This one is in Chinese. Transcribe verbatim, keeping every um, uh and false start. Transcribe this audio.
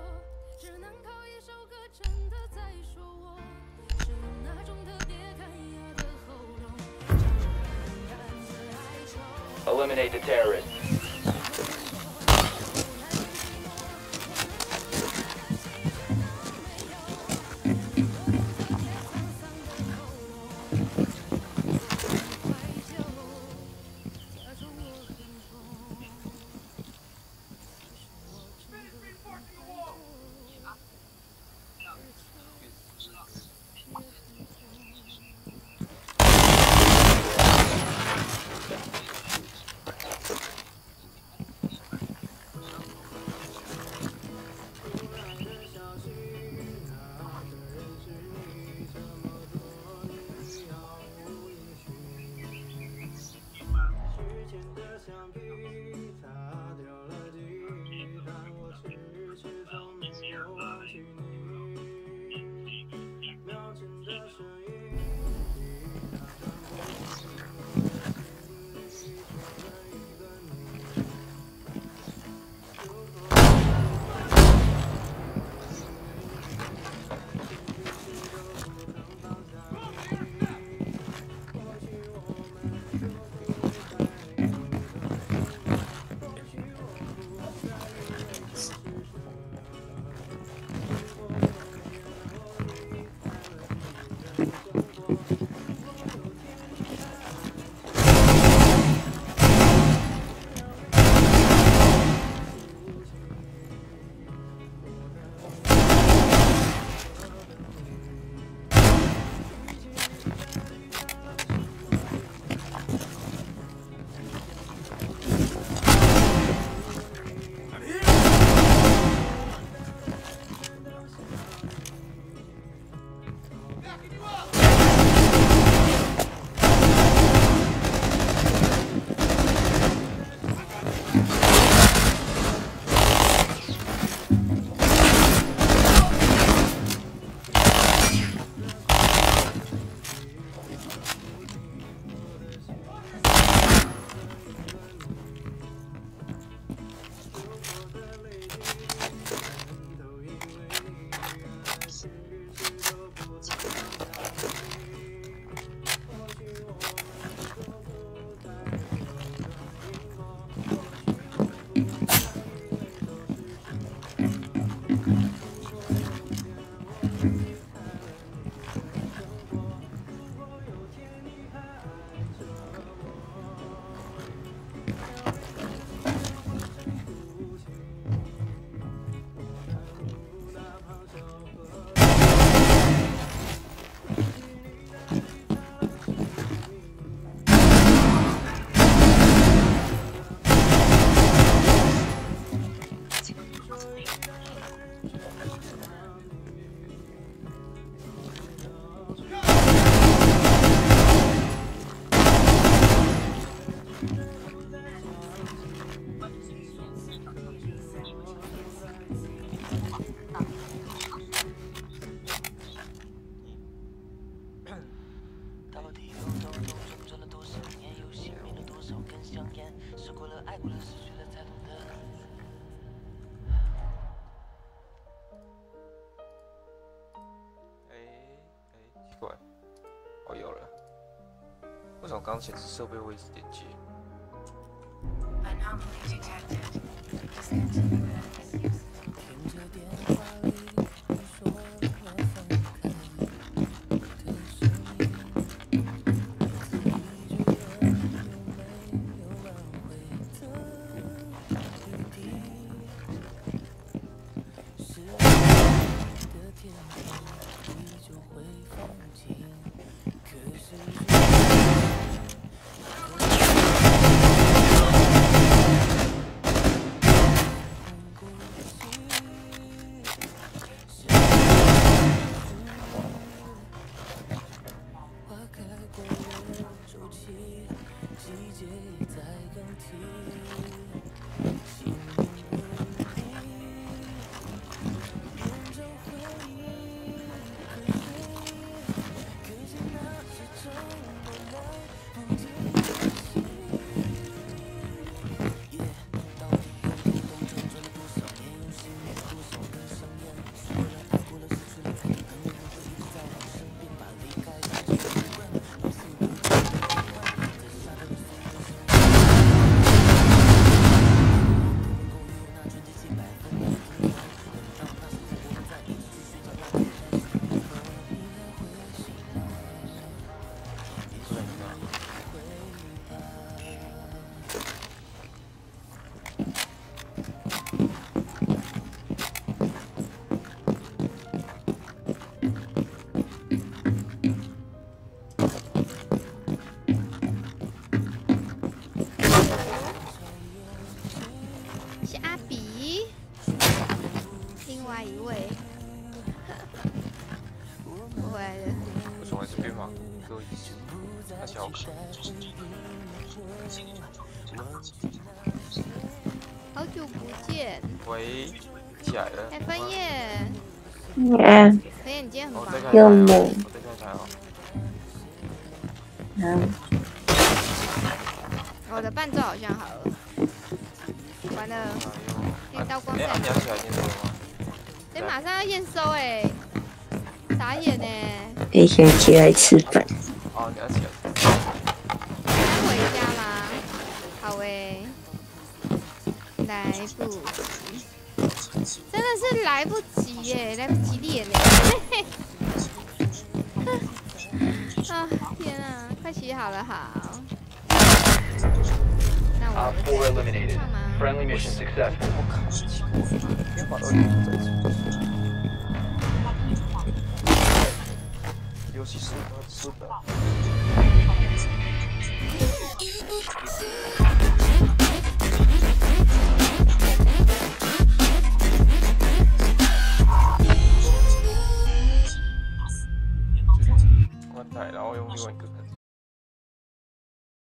Eliminate the terrorists. 刚显示设备位置点击。 另外一位，我回来了。 为什么这边嘛？各位，那小可。 好久不见。 喂，起来了。 哎，枫叶。 嗯。 枫叶，你今天很忙。 又冷。 我在开台哦。 嗯。 我的伴奏好像好了。完了。电刀光在。 哎，你要起来验收吗？ 哎，马上要验收哎。傻眼呢。 得先起来吃饭。 哦，你要起来。 你要回家吗？好诶。来不及，真的是来不及耶，来不及练耶！啊，天啊，快洗好了好。那我们唱吗 ？Friendly mission successful. 我卡奇怪，天马到底在做？游戏是他吃的。然后用另外一个。